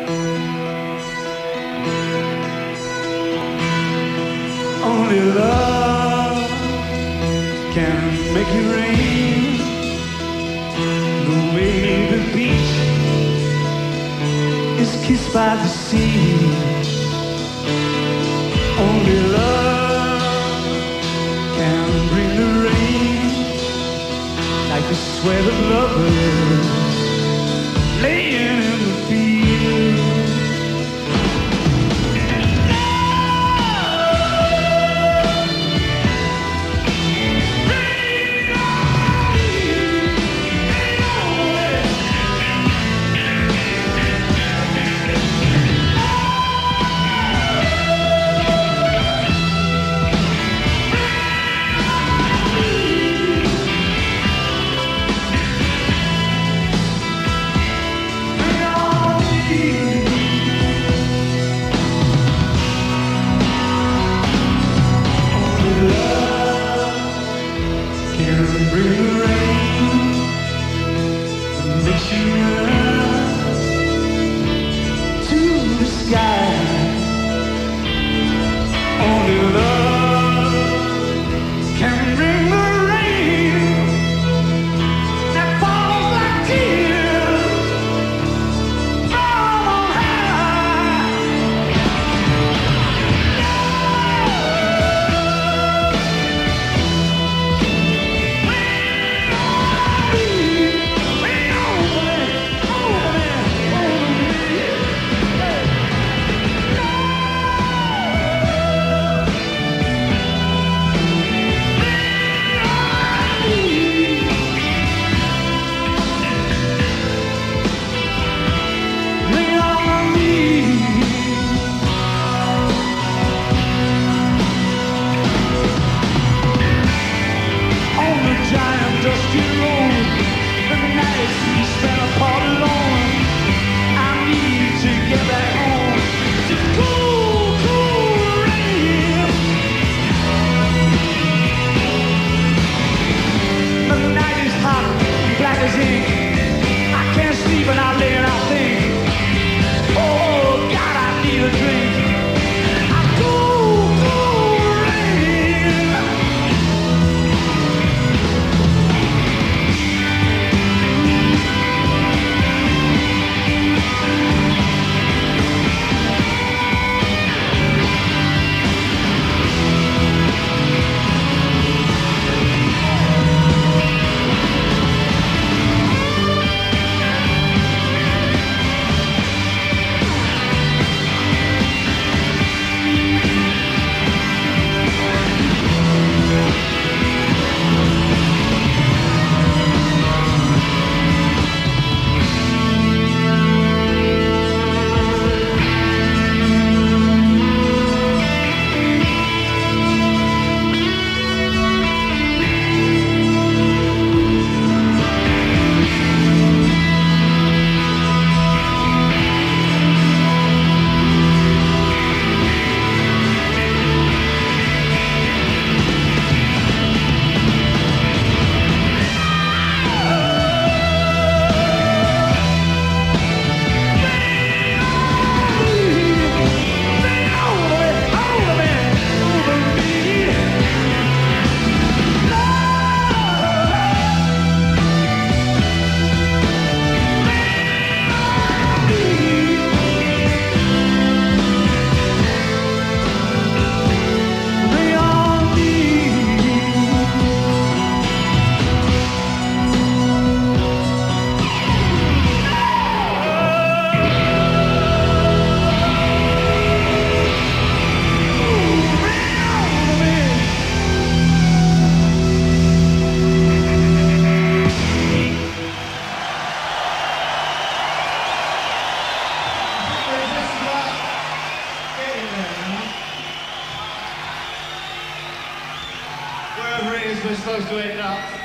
Only love can make it rain. The way the beach is kissed by the sea. Only love can bring the rain, like the sweat of lovers laying in the field. Bring the rain and makes you rise to the sky. Only love can bring the rain that falls like tears from on high. Dusty road, the nights we spent apart alone. I need to get back home to cool, cool rain. The night is hot, black as ink. I can't sleep and I lay and I think, oh God, I need a drink. Cool, cool rain. Wherever it is we're supposed to end up.